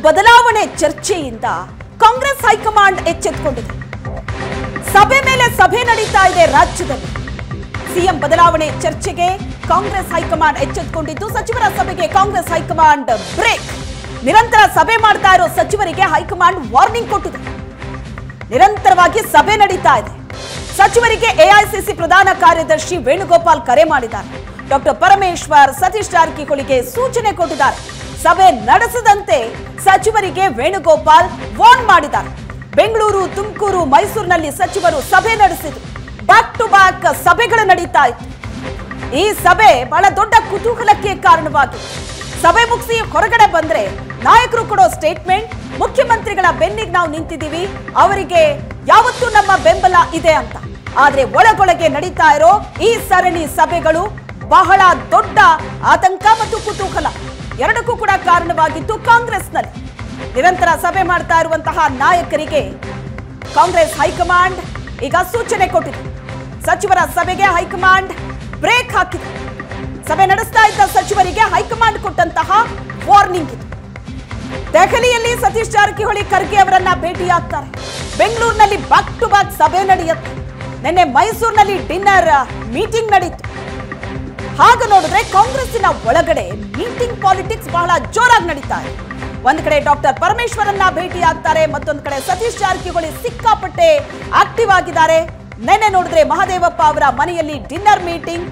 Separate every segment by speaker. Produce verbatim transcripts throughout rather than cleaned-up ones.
Speaker 1: ಬದಲಾವಣೆ ಚರ್ಚೆಯಿಂದ ಕಾಂಗ್ರೆಸ್ ಹೈಕಮಾಂಡ್ ಎಚ್ಚೆತ್ತುಕೊಂಡಿದೆ. ಸಭೆ ಮೇಲೆ ಸಭೆ ನಡೀತಾ ಇದೆ ರಾಜ್ಯದಲ್ಲಿ. ಸಿಎಂ ಬದಲಾವಣೆ ಚರ್ಚೆಗೆ ಕಾಂಗ್ರೆಸ್ ಹೈಕಮಾಂಡ್ ಎಚ್ಚೆತ್ತುಕೊಂಡಿದ್ದು, ಸಚಿವರ ಸಭೆಗೆ ಕಾಂಗ್ರೆಸ್ ಹೈಕಮಾಂಡ್ ಬ್ರೇಕ್. ನಿರಂತರ ಸಭೆ ಮಾಡ್ತಾ ಇರೋ ಸಚಿವರಿಗೆ ಹೈಕಮಾಂಡ್ ವಾರ್ನಿಂಗ್ ಕೊಟ್ಟಿದೆ. ನಿರಂತರವಾಗಿ ಸಭೆ ನಡೀತಾ ಇದೆ. ಸಚಿವರಿಗೆ ಎಐಸಿಸಿ ಪ್ರಧಾನ ಕಾರ್ಯದರ್ಶಿ ವೇಣುಗೋಪಾಲ್ ಕರೆ ಮಾಡಿದ್ದಾರೆ. ಡಾಕ್ಟರ್ ಪರಮೇಶ್ವರ್ ಸತೀಶ್ ಜಾರಕಿಹೊಳಿಗೆ ಸೂಚನೆ ಕೊಟ್ಟಿದ್ದಾರೆ. ಸಭೆ ನಡೆಸದಂತೆ ಸಚಿವರಿಗೆ ವೇಣುಗೋಪಾಲ್ ವಾರ್ನ್ ಮಾಡಿದ್ದಾರೆ. ಬೆಂಗಳೂರು, ತುಮಕೂರು, ಮೈಸೂರಿನಲ್ಲಿ ಸಚಿವರು ಸಭೆ ನಡೆಸಿದರು. ಬ್ಯಾಕ್ ಟು ಬ್ಯಾಕ್ ಸಭೆಗಳು ನಡೀತಾ ಇತ್ತು. ಈ ಸಭೆ ಬಹಳ ದೊಡ್ಡ ಕುತೂಹಲಕ್ಕೆ ಕಾರಣವಾಗಿದೆ. ಸಭೆ ಮುಗಿಸಿ ಹೊರಗಡೆ ಬಂದ್ರೆ ನಾಯಕರು ಕೊಡೋ ಸ್ಟೇಟ್ಮೆಂಟ್, ಮುಖ್ಯಮಂತ್ರಿಗಳ ಬೆನ್ನಿಗೆ ನಾವು ನಿಂತಿದ್ದೀವಿ, ಅವರಿಗೆ ಯಾವತ್ತೂ ನಮ್ಮ ಬೆಂಬಲ ಇದೆ ಅಂತ. ಆದ್ರೆ ಒಳಗೊಳಗೆ ನಡೀತಾ ಇರೋ ಈ ಸರಣಿ ಸಭೆಗಳು ಬಹಳ ದೊಡ್ಡ ಆತಂಕ ಮತ್ತು ಕುತೂಹಲ ಎರಡಕ್ಕೂ ಕೂಡ ಕಾರಣವಾಗಿತ್ತು. ಕಾಂಗ್ರೆಸ್ನಲ್ಲಿ ನಿರಂತರ ಸಭೆ ಮಾಡ್ತಾ ಇರುವಂತಹ ನಾಯಕರಿಗೆ ಕಾಂಗ್ರೆಸ್ ಹೈಕಮಾಂಡ್ ಈಗ ಸೂಚನೆ ಕೊಟ್ಟಿದೆ. ಸಚಿವರ ಸಭೆಗೆ ಹೈಕಮಾಂಡ್ ಬ್ರೇಕ್ ಹಾಕಿದೆ. ಸಭೆ ನಡೆಸ್ತಾ ಇದ್ದ ಸಚಿವರಿಗೆ ಹೈಕಮಾಂಡ್ ಕೊಟ್ಟಂತಹ ವಾರ್ನಿಂಗ್ ಇದು. ದೆಹಲಿಯಲ್ಲಿ ಸತೀಶ್ ಜಾರಕಿಹೊಳಿ ಖರ್ಗೆ ಅವರನ್ನ ಭೇಟಿಯಾಗ್ತಾರೆ. ಬೆಂಗಳೂರಿನಲ್ಲಿ ಬ್ಯಾಕ್ ಟು ಬ್ಯಾಕ್ ಸಭೆ ನಡೆಯುತ್ತೆ. ನಿನ್ನೆ ಮೈಸೂರಿನಲ್ಲಿ ಡಿನ್ನರ್ ಮೀಟಿಂಗ್ ನಡೀತು. ಹಾಗೆ ನೋಡಿದ್ರೆ ಕಾಂಗ್ರೆಸ್ಸಿನ ಒಳಗಡೆ ಮೀಟಿಂಗ್ ಪಾಲಿಟಿಕ್ಸ್ ಬಹಳ ಜೋರಾಗಿ ನಡೀತಾ ಇದೆ. ಒಂದ್ ಕಡೆ ಡಾಕ್ಟರ್ ಪರಮೇಶ್ವರನ್ನ ಭೇಟಿ ಆಗ್ತಾರೆ, ಮತ್ತೊಂದು ಕಡೆ ಸತೀಶ್ ಜಾರಕಿಹೊಳಿ ಸಿಕ್ಕಾಪಟ್ಟೆ ಆಕ್ಟಿವ್ ಆಗಿದ್ದಾರೆ. ನೆನ್ನೆ ನೋಡಿದ್ರೆ ಮಹದೇವಪ್ಪ ಅವರ ಮನೆಯಲ್ಲಿ dinner meeting.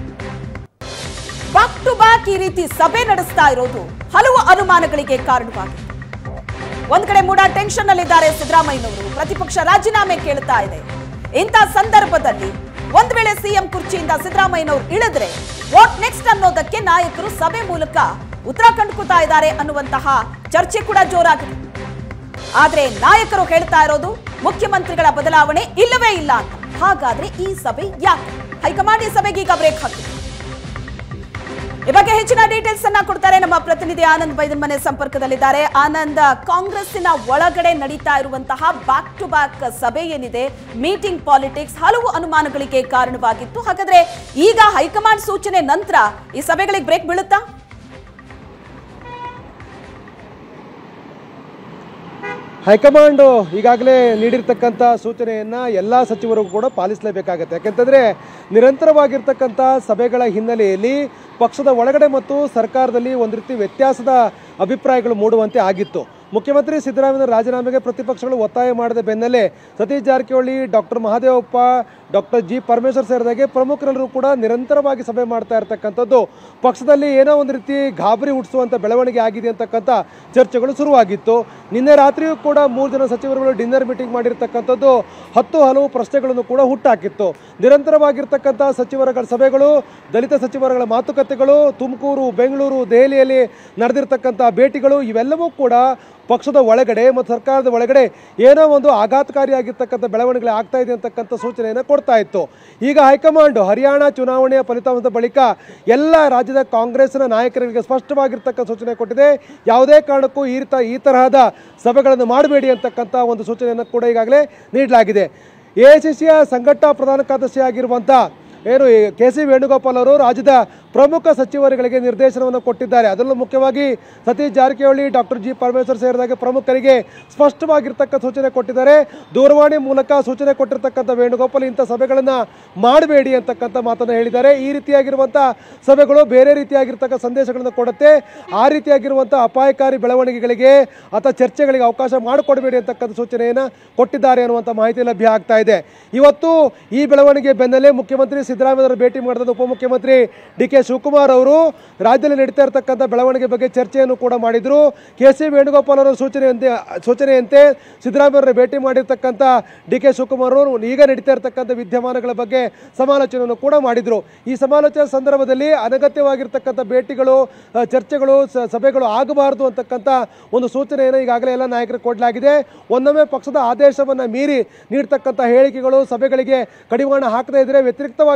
Speaker 1: Back to back ಈ ರೀತಿ ಸಭೆ ನಡೆಸ್ತಾ ಇರೋದು ಹಲವು ಅನುಮಾನಗಳಿಗೆ ಕಾರಣವಾಗಿದೆ. ಒಂದ್ ಕಡೆ ಮೂಡ ಟೆನ್ಷನ್ ನಲ್ಲಿದ್ದಾರೆ ಸಿದ್ದರಾಮಯ್ಯನವರು. ಪ್ರತಿಪಕ್ಷ ರಾಜೀನಾಮೆ ಕೇಳ್ತಾ ಇದೆ. ಇಂಥ ಸಂದರ್ಭದಲ್ಲಿ ಒಂದ್ ವೇಳೆ ಸಿಎಂ ಕುರ್ಚಿಯಿಂದ ಸಿದ್ದರಾಮಯ್ಯನವರು ಇಳಿದ್ರೆ ವಾಟ್ ನೆಕ್ಸ್ಟ್ ಅನ್ನೋದಕ್ಕೆ ನಾಯಕರು ಸಭೆ ಮೂಲಕ ಉತ್ತರ ಕಂಡುಕೊತಾ ಇದ್ದಾರೆ ಅನ್ನುವಂತಹ ಚರ್ಚೆ ಕೂಡ ಜೋರಾಗಿದೆ. ಆದ್ರೆ ನಾಯಕರು ಹೇಳ್ತಾ ಇರೋದು ಮುಖ್ಯಮಂತ್ರಿಗಳ ಬದಲಾವಣೆ ಇಲ್ಲವೇ ಇಲ್ಲ ಅಂತ. ಹಾಗಾದ್ರೆ ಈ ಸಭೆ ಯಾಕೆ? ಹೈಕಮಾಂಡ್ ಈ ಸಭೆಗೆ ಈಗ ಬ್ರೇಕ್ ಹಾಕಿದೆ. ಈ ಬಗ್ಗೆ ಹೆಚ್ಚಿನ ಡೀಟೇಲ್ಸ್ ಅನ್ನ ಕೊಡ್ತಾರೆ ನಮ್ಮ ಪ್ರತಿನಿಧಿ ಆನಂದ್ ಬೈದನ್ ಮನೆ ಸಂಪರ್ಕದಲ್ಲಿದ್ದಾರೆ. ಆನಂದ್, ಕಾಂಗ್ರೆಸ್ಸಿನ ಒಳಗಡೆ ನಡೀತಾ ಇರುವಂತಹ ಬ್ಯಾಕ್ ಟು ಬ್ಯಾಕ್ ಸಭೆ ಏನಿದೆ, ಮೀಟಿಂಗ್ ಪಾಲಿಟಿಕ್ಸ್ ಹಲವು ಅನುಮಾನಗಳಿಗೆ ಕಾರಣವಾಗಿತ್ತು. ಹಾಗಾದ್ರೆ ಈಗ ಹೈಕಮಾಂಡ್ ಸೂಚನೆ ನಂತರ ಈ ಸಭೆಗಳಿಗೆ ಬ್ರೇಕ್ ಬೀಳುತ್ತಾ?
Speaker 2: ಹೈಕಮಾಂಡ್ ಈಗಾಗಲೇ ನೀಡಿರ್ತಕ್ಕಂಥ ಸೂಚನೆಯನ್ನ ಎಲ್ಲ ಸಚಿವರಿಗೂ ಕೂಡ ಪಾಲಿಸಲೇಬೇಕಾಗತ್ತೆ. ಯಾಕೆಂತಂದ್ರೆ ನಿರಂತರವಾಗಿರ್ತಕ್ಕಂಥ ಸಭೆಗಳ ಹಿನ್ನೆಲೆಯಲ್ಲಿ ಪಕ್ಷದ ಒಳಗಡೆ ಮತ್ತು ಸರ್ಕಾರದಲ್ಲಿ ಒಂದು ರೀತಿ ವ್ಯತ್ಯಾಸದ ಅಭಿಪ್ರಾಯಗಳು ಮೂಡುವಂತೆ ಆಗಿತ್ತು. ಮುಖ್ಯಮಂತ್ರಿ ಸಿದ್ದರಾಮಯ್ಯ ರಾಜೀನಾಮೆಗೆ ಪ್ರತಿಪಕ್ಷಗಳು ಒತ್ತಾಯ ಮಾಡಿದ ಬೆನ್ನಲ್ಲೇ Satish Jarkiholi, doctor Mahadevappa, doctor G Parameshwar ಸೇರಿದಾಗೆ ಪ್ರಮುಖರೆಲ್ಲರೂ ಕೂಡ ನಿರಂತರವಾಗಿ ಸಭೆ ಮಾಡ್ತಾ ಇರ್ತಕ್ಕಂಥದ್ದು ಪಕ್ಷದಲ್ಲಿ ಏನೋ ಒಂದು ರೀತಿ ಗಾಬರಿ ಹುಟ್ಟಿಸುವಂಥ ಬೆಳವಣಿಗೆ ಆಗಿದೆ ಅಂತಕ್ಕಂಥ ಚರ್ಚೆಗಳು ಶುರುವಾಗಿತ್ತು. ನಿನ್ನೆ ರಾತ್ರಿಯೂ ಕೂಡ ಮೂರು ಜನ ಸಚಿವರುಗಳು ಡಿನ್ನರ್ ಮೀಟಿಂಗ್ ಮಾಡಿರ್ತಕ್ಕಂಥದ್ದು ಹತ್ತು ಹಲವು ಪ್ರಶ್ನೆಗಳನ್ನು ಕೂಡ ಹುಟ್ಟಾಕಿತ್ತು. ನಿರಂತರವಾಗಿರ್ತಕ್ಕಂಥ ಸಚಿವರುಗಳ ಸಭೆಗಳು, ದಲಿತ ಸಚಿವರುಗಳ ಮಾತುಕತೆಗಳು, ತುಮಕೂರು, ಬೆಂಗಳೂರು, ದೆಹಲಿಯಲ್ಲಿ ನಡೆದಿರ್ತಕ್ಕಂಥ ಭೇಟಿಗಳು ಇವೆಲ್ಲವೂ ಕೂಡ ಪಕ್ಷದ ಒಳಗಡೆ ಮತ್ತು ಸರ್ಕಾರದ ಒಳಗಡೆ ಏನೋ ಒಂದು ಆಘಾತಕಾರಿಯಾಗಿರ್ತಕ್ಕಂಥ ಬೆಳವಣಿಗೆ ಆಗ್ತಾ ಇದೆ ಅಂತಕ್ಕಂಥ ಸೂಚನೆಯನ್ನು ಕೊಡ್ತಾ ಇತ್ತು. ಈಗ ಹೈಕಮಾಂಡ್ ಹರಿಯಾಣ ಚುನಾವಣೆಯ ಫಲಿತಾಂಶದ ಬಳಿಕ ಎಲ್ಲ ರಾಜ್ಯದ ಕಾಂಗ್ರೆಸ್ನ ನಾಯಕರಿಗೆ ಸ್ಪಷ್ಟವಾಗಿರ್ತಕ್ಕಂಥ ಸೂಚನೆ ಕೊಟ್ಟಿದೆ. ಯಾವುದೇ ಕಾರಣಕ್ಕೂ ಈ ರೀತಿ ಈ ತರಹದ ಸಭೆಗಳನ್ನು ಮಾಡಬೇಡಿ ಅಂತಕ್ಕಂಥ ಒಂದು ಸೂಚನೆಯನ್ನು ಕೂಡ ಈಗಾಗಲೇ ನೀಡಲಾಗಿದೆ. ಎಐಸಿಸಿಯ ಸಂಘಟನಾ ಪ್ರಧಾನ ಕಾರ್ಯದರ್ಶಿ ಆಗಿರುವಂಥ ಏನು ಕೆ ಸಿ ವೇಣುಗೋಪಾಲ್ ಅವರು ರಾಜ್ಯದ ಪ್ರಮುಖ ಸಚಿವರುಗಳಿಗೆ ನಿರ್ದೇಶನವನ್ನು ಕೊಟ್ಟಿದ್ದಾರೆ. ಅದರಲ್ಲೂ ಮುಖ್ಯವಾಗಿ ಸತೀಶ್ ಜಾರಕಿಹೊಳಿ, ಡಾಕ್ಟರ್ ಜಿ ಪರಮೇಶ್ವರ್ ಸೇರಿದಾಗ ಪ್ರಮುಖರಿಗೆ ಸ್ಪಷ್ಟವಾಗಿರ್ತಕ್ಕ ಸೂಚನೆ ಕೊಟ್ಟಿದ್ದಾರೆ. ದೂರವಾಣಿ ಮೂಲಕ ಸೂಚನೆ ಕೊಟ್ಟಿರ್ತಕ್ಕಂಥ ವೇಣುಗೋಪಾಲ್ ಇಂಥ ಸಭೆಗಳನ್ನು ಮಾಡಬೇಡಿ ಅಂತಕ್ಕಂಥ ಮಾತನ್ನು ಹೇಳಿದ್ದಾರೆ. ಈ ರೀತಿಯಾಗಿರುವಂಥ ಸಭೆಗಳು ಬೇರೆ ರೀತಿಯಾಗಿರ್ತಕ್ಕ ಸಂದೇಶಗಳನ್ನು ಕೊಡುತ್ತೆ. ಆ ರೀತಿಯಾಗಿರುವಂಥ ಅಪಾಯಕಾರಿ ಬೆಳವಣಿಗೆಗಳಿಗೆ ಅಥವಾ ಚರ್ಚೆಗಳಿಗೆ ಅವಕಾಶ ಮಾಡಿಕೊಡಬೇಡಿ ಅಂತಕ್ಕಂಥ ಸೂಚನೆಯನ್ನು ಕೊಟ್ಟಿದ್ದಾರೆ ಅನ್ನುವಂಥ ಮಾಹಿತಿ ಲಭ್ಯ ಆಗ್ತಾ ಇದೆ. ಇವತ್ತು ಈ ಬೆಳವಣಿಗೆ ಬೆನ್ನಲ್ಲೇ ಮುಖ್ಯಮಂತ್ರಿ ಸಿದ್ದರಾಮಯ್ಯ ಭೇಟಿ ಮಾಡಿದ ಉಪಮುಖ್ಯಮಂತ್ರಿ ಡಿ ಕೆ ಶಿವಕುಮಾರ್ ಅವರು ರಾಜ್ಯದಲ್ಲಿ ನಡೀತಾ ಇರತಕ್ಕಂಥ ಬೆಳವಣಿಗೆ ಬಗ್ಗೆ ಚರ್ಚೆಯನ್ನು ಕೂಡ ಮಾಡಿದರು. ಕೆ ಸಿ ವೇಣುಗೋಪಾಲ್ ಅವರ ಸೂಚನೆಯಂತೆ ಸೂಚನೆಯಂತೆ ಸಿದ್ದರಾಮಯ್ಯ ಭೇಟಿ ಮಾಡಿರ್ತಕ್ಕಂಥ ಡಿ ಕೆ ಶಿವಕುಮಾರ್ ಅವರು ಈಗ ನಡೀತಾ ಇರತಕ್ಕಂಥ ವಿದ್ಯಮಾನಗಳ ಬಗ್ಗೆ ಸಮಾಲೋಚನೆಯನ್ನು ಕೂಡ ಮಾಡಿದರು. ಈ ಸಮಾಲೋಚನೆ ಸಂದರ್ಭದಲ್ಲಿ ಅನಗತ್ಯವಾಗಿರ್ತಕ್ಕಂಥ ಭೇಟಿಗಳು, ಚರ್ಚೆಗಳು, ಸಭೆಗಳು ಆಗಬಾರದು ಅಂತಕ್ಕಂಥ ಒಂದು ಸೂಚನೆಯನ್ನು ಈಗಾಗಲೇ ಎಲ್ಲ ನಾಯಕರಿಗೆ ಕೊಡಲಾಗಿದೆ. ಒಂದೊಮ್ಮೆ ಪಕ್ಷದ ಆದೇಶವನ್ನು ಮೀರಿ ನೀಡ್ತಕ್ಕಂಥ ಹೇಳಿಕೆಗಳು, ಸಭೆಗಳಿಗೆ ಕಡಿವಾಣ ಹಾಕದೇ ಇದ್ದರೆ ವ್ಯತಿರಿಕ್ತವಾಗಿ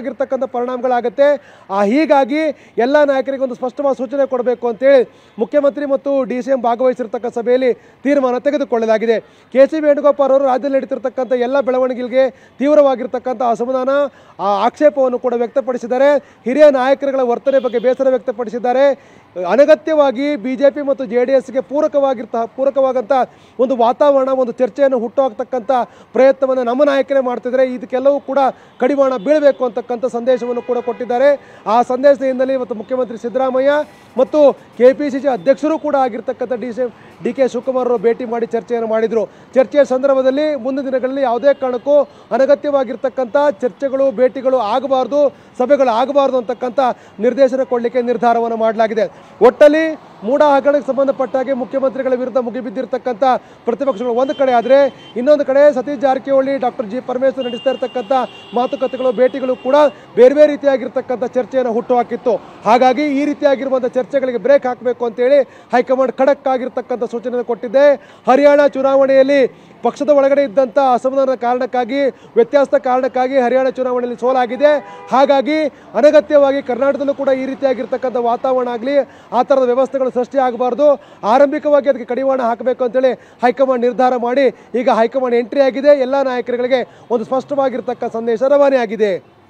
Speaker 2: ಪ್ರತಿಕೂಲವಾಗಿರ್ತಕ್ಕಂಥ ಪರಿಣಾಮಗಳಾಗುತ್ತೆ. ಆ ಹೀಗಾಗಿ ಎಲ್ಲ ನಾಯಕರಿಗೆ ಒಂದು ಸ್ಪಷ್ಟವಾದ ಸೂಚನೆ ಕೊಡಬೇಕು ಅಂತೇಳಿ ಮುಖ್ಯಮಂತ್ರಿ ಮತ್ತು ಡಿ ಸಿ ಎಂ ಭಾಗವಹಿಸಿರ್ತಕ್ಕ ಸಭೆಯಲ್ಲಿ ತೀರ್ಮಾನ ತೆಗೆದುಕೊಳ್ಳಲಾಗಿದೆ. ಕೆ ಸಿ ವೇಣುಗೋಪಾಲ್ ಅವರು ರಾಜ್ಯದಲ್ಲಿ ನಡೀತಿರ್ತಕ್ಕಂಥ ಎಲ್ಲ ಬೆಳವಣಿಗೆಗಳಿಗೆ ತೀವ್ರವಾಗಿರ್ತಕ್ಕಂಥ ಅಸಮಾಧಾನ ಆಕ್ಷೇಪವನ್ನು ಕೂಡ ವ್ಯಕ್ತಪಡಿಸಿದ್ದಾರೆ. ಹಿರಿಯ ನಾಯಕರುಗಳ ವರ್ತನೆ ಬಗ್ಗೆ ಬೇಸರ ವ್ಯಕ್ತಪಡಿಸಿದ್ದಾರೆ. ಅನಗತ್ಯವಾಗಿ ಬಿಜೆಪಿ ಮತ್ತು ಜೆ ಡಿ ಎಸ್ಗೆ ಪೂರಕವಾಗಿರ್ತ ಪೂರಕವಾದಂಥ ಒಂದು ವಾತಾವರಣ, ಒಂದು ಚರ್ಚೆಯನ್ನು ಹುಟ್ಟುಹಾಕ್ತಕ್ಕಂಥ ಪ್ರಯತ್ನವನ್ನು ನಮ್ಮ ನಾಯಕರೇ ಮಾಡ್ತಿದ್ದಾರೆ. ಇದಕ್ಕೆಲ್ಲವೂ ಕೂಡ ಕಡಿವಾಣ ಬೀಳಬೇಕು ಅಂತಕ್ಕಂಥ ಸಂದೇಶವನ್ನು ಕೂಡ ಕೊಟ್ಟಿದ್ದಾರೆ. ಆ ಸಂದೇಶದ ಹಿನ್ನೆಲೆ ಇವತ್ತು ಮುಖ್ಯಮಂತ್ರಿ ಸಿದ್ದರಾಮಯ್ಯ ಮತ್ತು ಕೆ ಪಿ ಸಿ ಸಿ ಅಧ್ಯಕ್ಷರು ಕೂಡ ಆಗಿರ್ತಕ್ಕಂಥ D C D K Shivakumar ಅವರು ಭೇಟಿ ಮಾಡಿ ಚರ್ಚೆಯನ್ನು ಮಾಡಿದರು. ಚರ್ಚೆಯ ಸಂದರ್ಭದಲ್ಲಿ ಮುಂದಿನ ದಿನಗಳಲ್ಲಿ ಯಾವುದೇ ಕಾರಣಕ್ಕೂ ಅನಗತ್ಯವಾಗಿರ್ತಕ್ಕಂಥ ಚರ್ಚೆಗಳು, ಭೇಟಿಗಳು ಆಗಬಾರ್ದು, ಸಭೆಗಳು ಆಗಬಾರ್ದು ಅಂತಕ್ಕಂಥ ನಿರ್ದೇಶನ ಕೊಡಲಿಕ್ಕೆ ನಿರ್ಧಾರವನ್ನು ಮಾಡಲಾಗಿದೆ. ಒಟ್ಟಲ್ಲಿ ಮೂಢ ಹಗರಣಕ್ಕೆ ಸಂಬಂಧಪಟ್ಟ ಹಾಗೆ ಮುಖ್ಯಮಂತ್ರಿಗಳ ವಿರುದ್ಧ ಮುಗಿಬಿದ್ದಿರ್ತಕ್ಕಂಥ ಪ್ರತಿಪಕ್ಷಗಳು ಒಂದು ಕಡೆ ಆದರೆ, ಇನ್ನೊಂದು ಕಡೆ ಸತೀಶ್ ಜಾರಕಿಹೊಳಿ, ಡಾಕ್ಟರ್ ಜಿ ಪರಮೇಶ್ವರ್ ನಡೆಸ್ತಾ ಇರ್ತಕ್ಕಂಥ ಮಾತುಕತೆಗಳು, ಭೇಟಿಗಳು ಕೂಡ ಬೇರೆ ಬೇರೆ ರೀತಿಯಾಗಿರ್ತಕ್ಕಂಥ ಚರ್ಚೆಯನ್ನು ಹುಟ್ಟುಹಾಕಿತ್ತು. ಹಾಗಾಗಿ ಈ ರೀತಿಯಾಗಿರುವಂಥ ಚರ್ಚೆಗಳಿಗೆ ಬ್ರೇಕ್ ಹಾಕಬೇಕು ಅಂತೇಳಿ ಹೈಕಮಾಂಡ್ ಖಡಕ್ ಆಗಿರ್ತಕ್ಕಂಥ ಸೂಚನೆಯನ್ನು ಕೊಟ್ಟಿದೆ. ಹರಿಯಾಣ ಚುನಾವಣೆಯಲ್ಲಿ ಪಕ್ಷದ ಒಳಗಡೆ ಇದ್ದಂಥ ಅಸಮಾಧಾನದ ಕಾರಣಕ್ಕಾಗಿ, ವ್ಯತ್ಯಾಸದ ಕಾರಣಕ್ಕಾಗಿ ಹರಿಯಾಣ ಚುನಾವಣೆಯಲ್ಲಿ ಸೋಲಾಗಿದೆ. ಹಾಗಾಗಿ ಅನಗತ್ಯವಾಗಿ ಕರ್ನಾಟಕದಲ್ಲೂ ಕೂಡ ಈ ರೀತಿಯಾಗಿರ್ತಕ್ಕಂಥ ವಾತಾವರಣ ಆಗಲಿ, ಆ ಥರದ ವ್ಯವಸ್ಥೆಗಳು ಸೃಷ್ಟಿ ಆಗಬಾರ್ದು, ಆರಂಭಿಕವಾಗಿ ಅದಕ್ಕೆ ಕಡಿವಾಣ ಹಾಕಬೇಕು ಅಂತೇಳಿ ಹೈಕಮಾಂಡ್ ನಿರ್ಧಾರ ಮಾಡಿ ಈಗ ಹೈಕಮಾಂಡ್ ಎಂಟ್ರಿ ಆಗಿದೆ. ಎಲ್ಲ ನಾಯಕರುಗಳಿಗೆ ಒಂದು ಸ್ಪಷ್ಟವಾಗಿರ್ತಕ್ಕ ಸಂದೇಶ ರವಾನೆ ಆಗಿದೆ.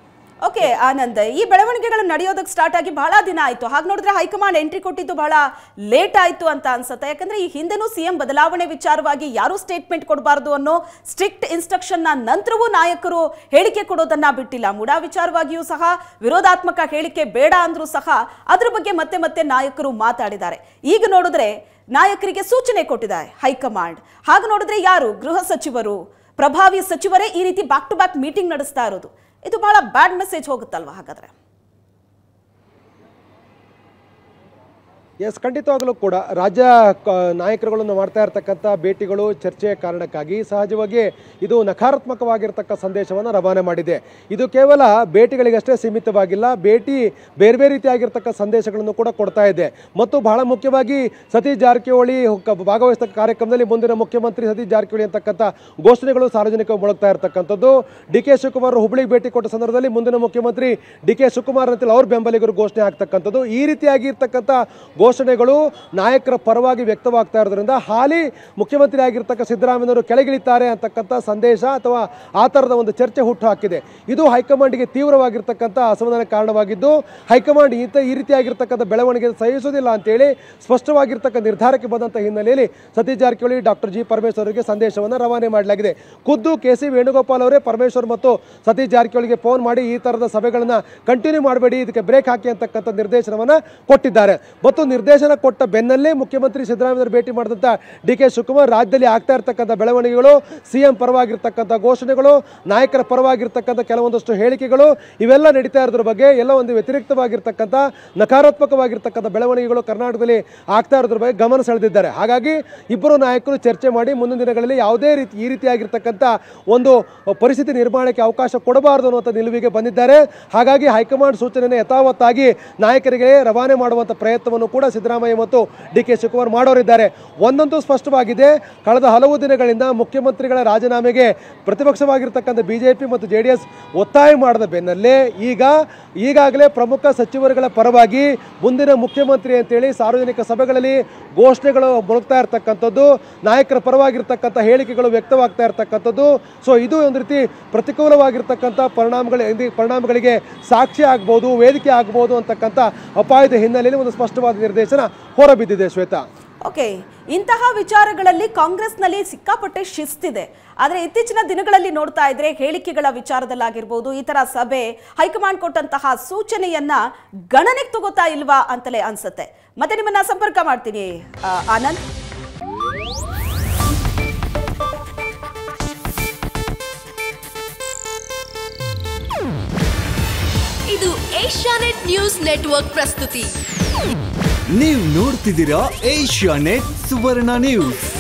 Speaker 1: ಓಕೆ ಆನಂದ್, ಈ ಬೆಳವಣಿಗೆಗಳು ನಡೆಯೋದಕ್ಕೆ ಸ್ಟಾರ್ಟ್ ಆಗಿ ಬಹಳ ದಿನ ಆಯಿತು. ಹಾಗೆ ನೋಡಿದ್ರೆ ಹೈಕಮಾಂಡ್ ಎಂಟ್ರಿ ಕೊಟ್ಟಿದ್ದು ಬಹಳ ಲೇಟ್ ಆಯಿತು ಅಂತ ಅನ್ಸುತ್ತೆ. ಯಾಕಂದ್ರೆ ಈ ಹಿಂದೆನೂ ಸಿಎಂ ಬದಲಾವಣೆ ವಿಚಾರವಾಗಿ ಯಾರೂ ಸ್ಟೇಟ್ಮೆಂಟ್ ಕೊಡಬಾರ್ದು ಅನ್ನೋ ಸ್ಟ್ರಿಕ್ಟ್ ಇನ್ಸ್ಟ್ರಕ್ಷನ್ನ ನಂತರವೂ ನಾಯಕರು ಹೇಳಿಕೆ ಕೊಡೋದನ್ನ ಬಿಟ್ಟಿಲ್ಲ. ಮೂಡಾ ವಿಚಾರವಾಗಿಯೂ ಸಹ ವಿರೋಧಾತ್ಮಕ ಹೇಳಿಕೆ ಬೇಡ ಅಂದ್ರೂ ಸಹ ಅದ್ರ ಬಗ್ಗೆ ಮತ್ತೆ ಮತ್ತೆ ನಾಯಕರು ಮಾತಾಡಿದ್ದಾರೆ. ಈಗ ನೋಡಿದ್ರೆ ನಾಯಕರಿಗೆ ಸೂಚನೆ ಕೊಟ್ಟಿದ್ದಾರೆ ಹೈಕಮಾಂಡ್. ಹಾಗೆ ನೋಡಿದ್ರೆ ಯಾರು ಗೃಹ ಸಚಿವರು, ಪ್ರಭಾವಿ ಸಚಿವರೇ ಈ ರೀತಿ ಬ್ಯಾಕ್ ಟು ಬ್ಯಾಕ್ ಮೀಟಿಂಗ್ ನಡೆಸ್ತಾ ಇರೋದು, ಇದು ಬಹಳ ಬ್ಯಾಡ್ ಮೆಸೇಜ್ ಹೋಗುತ್ತಲ್ವಾ ಹಾಗಾದ್ರೆ?
Speaker 2: ಎಸ್, ಖಂಡಿತವಾಗಲೂ ಕೂಡ ರಾಜ್ಯ ನಾಯಕರುಗಳನ್ನು ಮಾಡ್ತಾ ಇರ್ತಕ್ಕಂಥ ಭೇಟಿಗಳು, ಚರ್ಚೆಯ ಕಾರಣಕ್ಕಾಗಿ ಸಹಜವಾಗಿ ಇದು ನಕಾರಾತ್ಮಕವಾಗಿರ್ತಕ್ಕ ಸಂದೇಶವನ್ನು ರವಾನೆ ಮಾಡಿದೆ. ಇದು ಕೇವಲ ಭೇಟಿಗಳಿಗಷ್ಟೇ ಸೀಮಿತವಾಗಿಲ್ಲ, ಭೇಟಿ ಬೇರೆ ಬೇರೆ ರೀತಿಯಾಗಿರ್ತಕ್ಕ ಸಂದೇಶಗಳನ್ನು ಕೂಡ ಕೊಡ್ತಾ ಇದೆ. ಮತ್ತು ಬಹಳ ಮುಖ್ಯವಾಗಿ ಸತೀಶ್ ಜಾರಕಿಹೊಳಿ ಭಾಗವಹಿಸ್ತಕ್ಕ ಕಾರ್ಯಕ್ರಮದಲ್ಲಿ ಮುಂದಿನ ಮುಖ್ಯಮಂತ್ರಿ ಸತೀಶ್ ಜಾರಕಿಹೊಳಿ ಅಂತಕ್ಕಂಥ ಘೋಷಣೆಗಳು ಸಾರ್ವಜನಿಕ ಮೊಳಗ್ತಾ ಇರ್ತಕ್ಕಂಥದ್ದು. ಡಿ ಕೆ ಶಿವಕುಮಾರ್ ಹುಬ್ಳಿಗೆ ಭೇಟಿ ಕೊಟ್ಟ ಸಂದರ್ಭದಲ್ಲಿ ಮುಂದಿನ ಮುಖ್ಯಮಂತ್ರಿ ಡಿ ಕೆ ಶಿವಕುಮಾರ್ ಅಂತೇಳಿ ಅವ್ರ ಬೆಂಬಲಿಗರು ಘೋಷಣೆ ಆಗ್ತಕ್ಕಂಥದ್ದು. ಈ ರೀತಿಯಾಗಿ ಇರ್ತಕ್ಕಂಥ ಘೋಷಣೆಗಳು ನಾಯಕರ ಪರವಾಗಿ ವ್ಯಕ್ತವಾಗ್ತಾ ಇರೋದ್ರಿಂದ ಹಾಲಿ ಮುಖ್ಯಮಂತ್ರಿ ಆಗಿರ್ತಕ್ಕ ಸಿದ್ದರಾಮಯ್ಯನವರು ಕೆಳಗಿಳಿತಾರೆ ಅಂತಕ್ಕಂಥ ಸಂದೇಶ ಅಥವಾ ಆ ಥರದ ಒಂದು ಚರ್ಚೆ ಹುಟ್ಟು ಹಾಕಿದೆ. ಇದು ಹೈಕಮಾಂಡ್ಗೆ ತೀವ್ರವಾಗಿರ್ತಕ್ಕಂಥ ಅಸಮಾಧಾನ ಕಾರಣವಾಗಿದ್ದು, ಹೈಕಮಾಂಡ್ ಇಂಥ ಈ ರೀತಿಯಾಗಿರ್ತಕ್ಕಂಥ ಬೆಳವಣಿಗೆ ಸಹಿಸುವುದಿಲ್ಲ ಅಂತೇಳಿ ಸ್ಪಷ್ಟವಾಗಿರ್ತಕ್ಕ ನಿರ್ಧಾರಕ್ಕೆ ಬಂದಂಥ ಹಿನ್ನೆಲೆಯಲ್ಲಿ ಸತೀಶ್ ಜಾರಕಿಹೊಳಿ, ಡಾಕ್ಟರ್ ಜಿ ಪರಮೇಶ್ವರ್ ಅವರಿಗೆ ಸಂದೇಶವನ್ನು ರವಾನೆ ಮಾಡಲಾಗಿದೆ. ಖುದ್ದು ಕೆ ಸಿ ವೇಣುಗೋಪಾಲ್ ಅವರೇ ಪರಮೇಶ್ವರ್ ಮತ್ತು ಸತೀಶ್ ಜಾರಕಿಹೊಳಿಗೆ ಫೋನ್ ಮಾಡಿ ಈ ಥರದ ಸಭೆಗಳನ್ನು ಕಂಟಿನ್ಯೂ ಮಾಡಬೇಡಿ, ಇದಕ್ಕೆ ಬ್ರೇಕ್ ಹಾಕಿ ಅಂತಕ್ಕಂಥ ನಿರ್ದೇಶನವನ್ನು ಕೊಟ್ಟಿದ್ದಾರೆ. ಮತ್ತು ನಿರ್ದೇಶನ ಕೊಟ್ಟ ಬೆನ್ನಲ್ಲೇ ಮುಖ್ಯಮಂತ್ರಿ ಸಿದ್ದರಾಮಯ್ಯ ಭೇಟಿ ಮಾಡಿದಂಥ ಡಿ ಕೆ ಶಿವಕುಮಾರ್ ರಾಜ್ಯದಲ್ಲಿ ಆಗ್ತಾ ಇರ್ತಕ್ಕಂಥ ಬೆಳವಣಿಗೆಗಳು, ಸಿಎಂ ಪರವಾಗಿರ್ತಕ್ಕಂಥ ಘೋಷಣೆಗಳು, ನಾಯಕರ ಪರವಾಗಿರ್ತಕ್ಕಂಥ ಕೆಲವೊಂದಷ್ಟು ಹೇಳಿಕೆಗಳು ಇವೆಲ್ಲ ನಡೀತಾ ಇರೋದ್ರ ಬಗ್ಗೆ ಎಲ್ಲ ಒಂದು ವ್ಯತಿರಿಕ್ತವಾಗಿರ್ತಕ್ಕಂಥ ನಕಾರಾತ್ಮಕವಾಗಿರ್ತಕ್ಕಂಥ ಬೆಳವಣಿಗೆಗಳು ಕರ್ನಾಟಕದಲ್ಲಿ ಆಗ್ತಾ ಇರೋದ್ರ ಬಗ್ಗೆ ಗಮನ ಸೆಳೆದಿದ್ದಾರೆ. ಹಾಗಾಗಿ ಇಬ್ಬರು ನಾಯಕರು ಚರ್ಚೆ ಮಾಡಿ ಮುಂದಿನ ದಿನಗಳಲ್ಲಿ ಯಾವುದೇ ರೀತಿ ಈ ರೀತಿಯಾಗಿರ್ತಕ್ಕಂಥ ಒಂದು ಪರಿಸ್ಥಿತಿ ನಿರ್ಮಾಣಕ್ಕೆ ಅವಕಾಶ ಕೊಡಬಾರದು ಅನ್ನುವಂಥ ನಿಲುವಿಗೆ ಬಂದಿದ್ದಾರೆ. ಹಾಗಾಗಿ ಹೈಕಮಾಂಡ್ ಸೂಚನೆಯನ್ನು ಯಥಾವತ್ತಾಗಿ ನಾಯಕರಿಗೆ ರವಾನೆ ಮಾಡುವಂಥ ಪ್ರಯತ್ನವನ್ನು ಕೂಡ ಸಿದ್ದರಾಮಯ್ಯ ಮತ್ತು ಡಿ ಕೆ ಶಿವಕುಮಾರ್ ಮಾಡೋರಿದ್ದಾರೆ. ಒಂದಂತೂ ಸ್ಪಷ್ಟವಾಗಿದೆ, ಕಳೆದ ಹಲವು ದಿನಗಳಿಂದ ಮುಖ್ಯಮಂತ್ರಿಗಳ ರಾಜೀನಾಮೆಗೆ ಪ್ರತಿಪಕ್ಷವಾಗಿರ್ತಕ್ಕಂಥ ಬಿಜೆಪಿ ಮತ್ತು ಜೆ ಡಿ ಎಸ್ ಒತ್ತಾಯ ಮಾಡಿದ ಬೆನ್ನಲ್ಲೇ ಈಗ ಈಗಾಗಲೇ ಪ್ರಮುಖ ಸಚಿವರುಗಳ ಪರವಾಗಿ ಮುಂದಿನ ಮುಖ್ಯಮಂತ್ರಿ ಅಂತೇಳಿ ಸಾರ್ವಜನಿಕ ಸಭೆಗಳಲ್ಲಿ ಘೋಷಣೆಗಳು ಮೊಳಗ್ತಾ ಇರ್ತಕ್ಕಂಥದ್ದು, ನಾಯಕರ ಪರವಾಗಿರ್ತಕ್ಕಂಥ ಹೇಳಿಕೆಗಳು ವ್ಯಕ್ತವಾಗ್ತಾ ಇರ್ತಕ್ಕಂಥದ್ದು. ಸೊ ಇದು ಒಂದು ರೀತಿ ಪ್ರತಿಕೂಲವಾಗಿರ್ತಕ್ಕಂಥ ಪರಿಣಾಮಗಳ ಪರಿಣಾಮಗಳಿಗೆ ಸಾಕ್ಷಿ ಆಗ್ಬೋದು, ವೇದಿಕೆ ಆಗ್ಬೋದು ಅಂತಕ್ಕಂಥ ಅಪಾಯದ ಹಿನ್ನೆಲೆಯಲ್ಲಿ ಒಂದು ಸ್ಪಷ್ಟವಾದ ನಿರ್ದೇಶನ ಹೊರಬಿದ್ದಿದೆ. ಶ್ವೇತಾ,
Speaker 1: ಓಕೆ, ಇಂತಹ ವಿಚಾರಗಳಲ್ಲಿ ಕಾಂಗ್ರೆಸ್ನಲ್ಲಿ ಸಿಕ್ಕಾಪಟ್ಟೆ ಶಿಸ್ತಿದೆ. ಆದರೆ ಇತ್ತೀಚಿನ ದಿನಗಳಲ್ಲಿ ನೋಡ್ತಾ ಇದ್ರೆ ಹೇಳಿಕೆಗಳ ವಿಚಾರದಲ್ಲಾಗಿರ್ಬೋದು, ಈ ತರ ಸಭೆ ಹೈಕಮಾಂಡ್ ಕೊಟ್ಟಂತಹ ಸೂಚನೆಯನ್ನ ಗಣನೆಗೆ ತಗೋತಾ ಇಲ್ವಾ ಅಂತಲೇ ಅನ್ಸುತ್ತೆ. ಮತ್ತೆ ನಿಮ್ಮನ್ನ ಸಂಪರ್ಕ ಮಾಡ್ತೀನಿ ಆನಂದ್.
Speaker 3: ಇದು ಏಷ್ಯಾನೆಟ್ ನ್ಯೂಸ್ ನೆಟ್ವರ್ಕ್ ಪ್ರಸ್ತುತಿ.
Speaker 4: ನೀವು ನೋಡ್ತಿದ್ದೀರಾ ಏಷ್ಯಾನೆಟ್ ಸುವರ್ಣ ನ್ಯೂಸ್.